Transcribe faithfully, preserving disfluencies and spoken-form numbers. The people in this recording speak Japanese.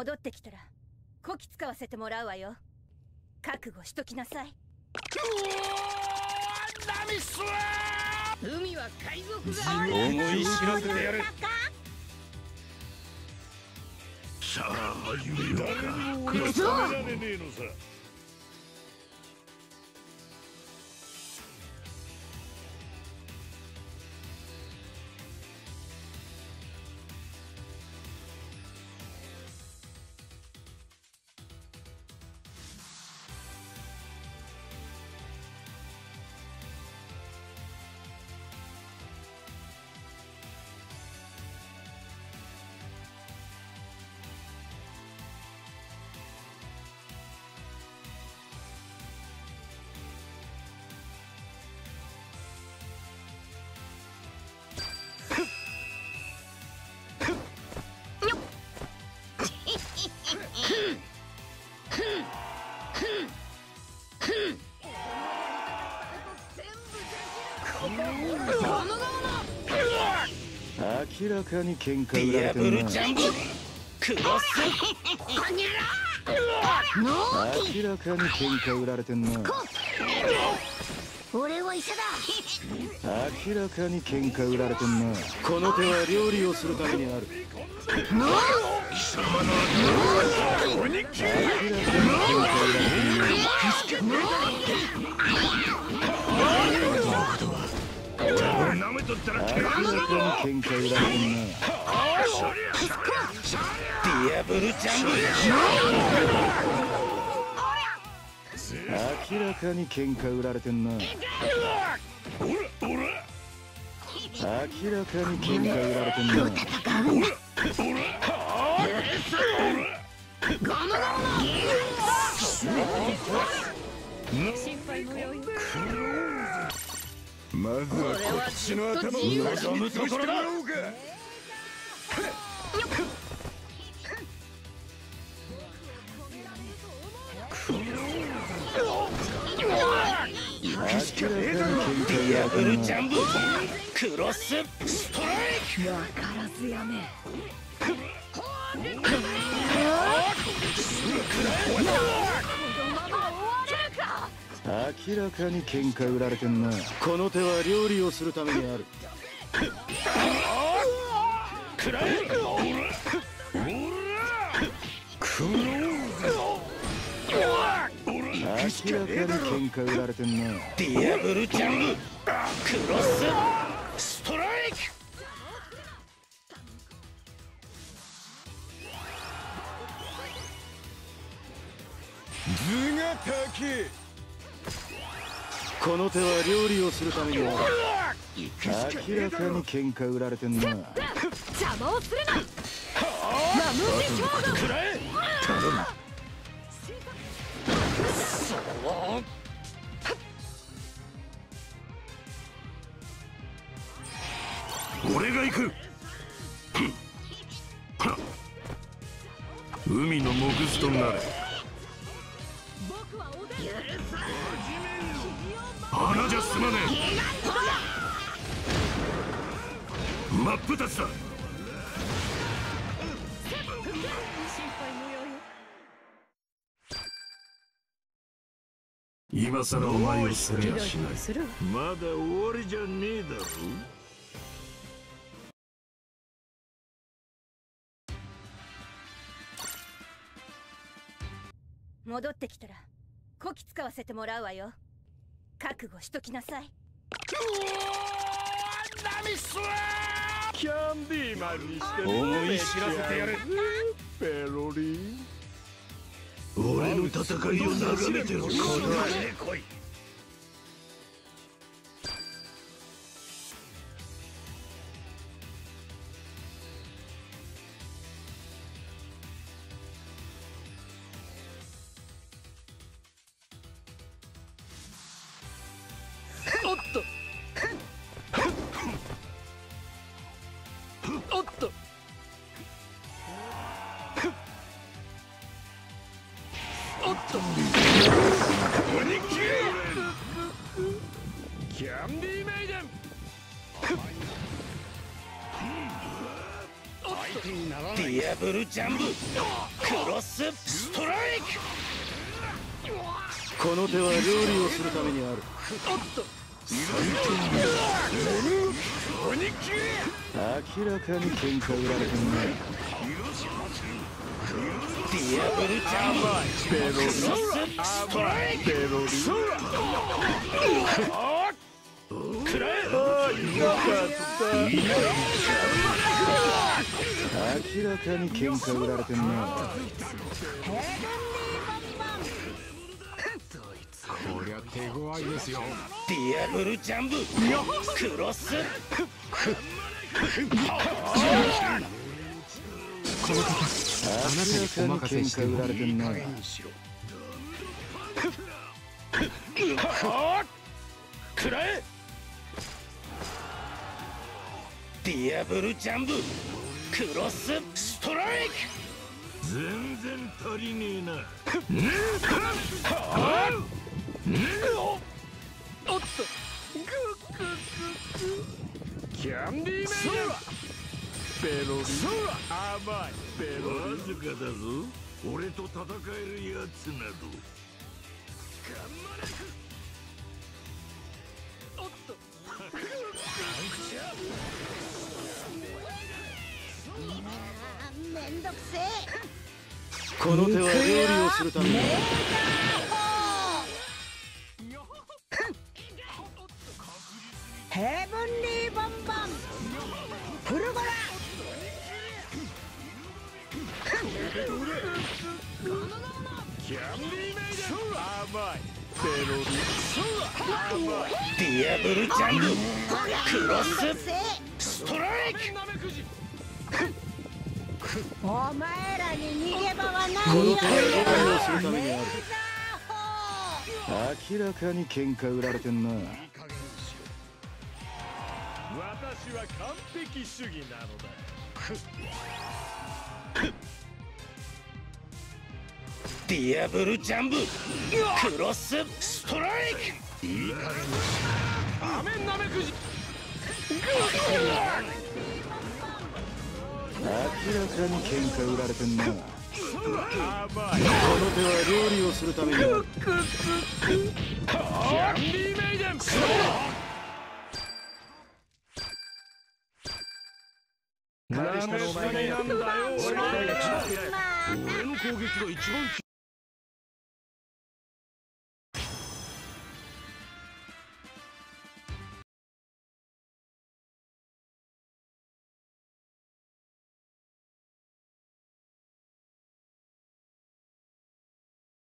戻ってきたらこき使わせてもらうわよ。覚悟しときなさい。 何すわー。海は海賊が思い知らせてやる。 さあ始めようか。食い止められねえのさ。 明らかに喧嘩売られてるな。 ディアブルジャンプクロス明らかに喧嘩売られてんな。 俺は医者だ。 明らかに喧嘩売られてんな。この手は料理をするためにある。 貴様の明らかに喧嘩売られてんな。 なめとったら明らかに喧嘩売られてんな。 ディアブルジャンプ明らかに喧嘩売られてんな。明らかに喧嘩売られてんな。 まずはこっちの頭を望むところだ。ディアブルジャンプクロスストライク。わからずやめ。 明らかに喧嘩売られてんな。この手は料理をするためにある。 くらえ。 明らかに喧嘩売られてんな。 ディアブルジャンプクロスストライク。 頭が高え。この手は料理をするためにある。明らかに喧嘩売られてんな。 邪魔をするな。ラムジ将軍。 くらえ。頼む。俺が行く。海のモグスとなれ。花じゃ済まねえ。真っ二つだ。今さらお前を責めはしない。まだ終わりじゃねえだろ。 戻ってきたらこき使わせてもらうわよ。覚悟しときなさい。 ナミスワー。 キャンディーマンにして思い知らせてやる。 ペロリ。 俺の戦いを眺めてろ。この足で来い。 おっと。おっと。おっと。キャンディーメイデン。おっと。 ディアブルジャンプクロスストライク。 この手は料理をするためにある。明らかに喧嘩売られてんな。 ディアブルジャンプクロスストライク。くらえ。 明らかに喧嘩売られてんな。 こりゃ手強いですよ。 ディアブルジャンプクロス。 この方あなたにお任せしてもいい加減にしろ。 くらえ。ディアブルジャンプクロスストライク。 全然足りねえな。 おっとキャンディーメイジャーペロリ甘いペロリ。わずかだぞ俺と戦えるやつなど。 おっとめんどくせえ。 この手は料理をするためにある。 ヘブンリーボンボンフルゴラ。 キャンディーメイジャー甘いペロリ。 ディアブルジャンプクロスストライク。 お前らに逃げ場はないよ。 この手は料理をするためにある。明らかに喧嘩売られてんな。 私は完璧主義なのだ。 ディアブルジャンプクロスストライク。 いい加減にしろ。アメナメクジ。 明らかに喧嘩売られてんな。この手は料理をするためにある。 キャンディーメイデン。 何でしたのお前がやったんだよ。 俺の攻撃が一番